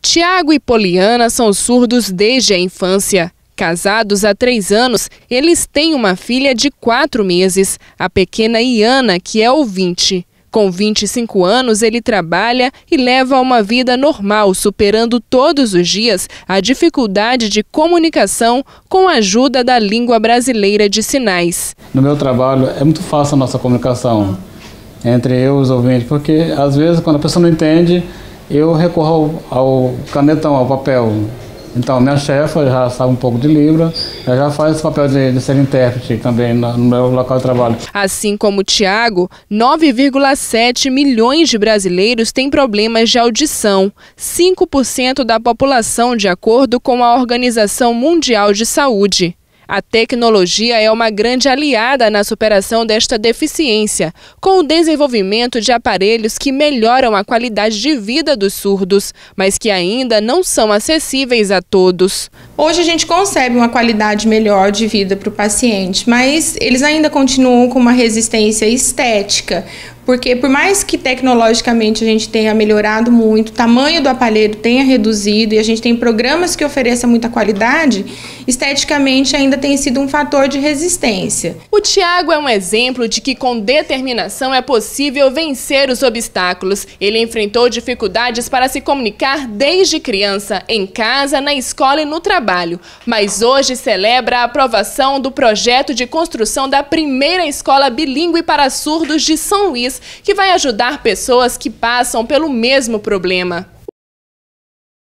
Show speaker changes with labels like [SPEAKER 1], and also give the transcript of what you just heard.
[SPEAKER 1] Tiago e Poliana são surdos desde a infância. Casados há 3 anos, eles têm uma filha de 4 meses, a pequena Iana, que é ouvinte. Com 25 anos, ele trabalha e leva uma vida normal, superando todos os dias a dificuldade de comunicação com a ajuda da língua brasileira de sinais.
[SPEAKER 2] No meu trabalho, é muito fácil a nossa comunicação entre eu e os ouvintes, porque às vezes quando a pessoa não entende, eu recorro ao canetão, ao papel. Então, minha chefa já sabe um pouco de Libras, já faz esse papel de ser intérprete também no meu local de trabalho.
[SPEAKER 1] Assim como o Tiago, 9,7 milhões de brasileiros têm problemas de audição, 5% da população, de acordo com a Organização Mundial de Saúde. A tecnologia é uma grande aliada na superação desta deficiência, com o desenvolvimento de aparelhos que melhoram a qualidade de vida dos surdos, mas que ainda não são acessíveis a todos.
[SPEAKER 3] Hoje a gente concebe uma qualidade melhor de vida para o paciente, mas eles ainda continuam com uma resistência estética, porque por mais que tecnologicamente a gente tenha melhorado muito, o tamanho do aparelho tenha reduzido e a gente tem programas que ofereçam muita qualidade, esteticamente ainda tem sido um fator de resistência.
[SPEAKER 1] O Tiago é um exemplo de que com determinação é possível vencer os obstáculos. Ele enfrentou dificuldades para se comunicar desde criança, em casa, na escola e no trabalho. Mas hoje celebra a aprovação do projeto de construção da primeira escola bilíngue para surdos de São Luís, que vai ajudar pessoas que passam pelo mesmo problema.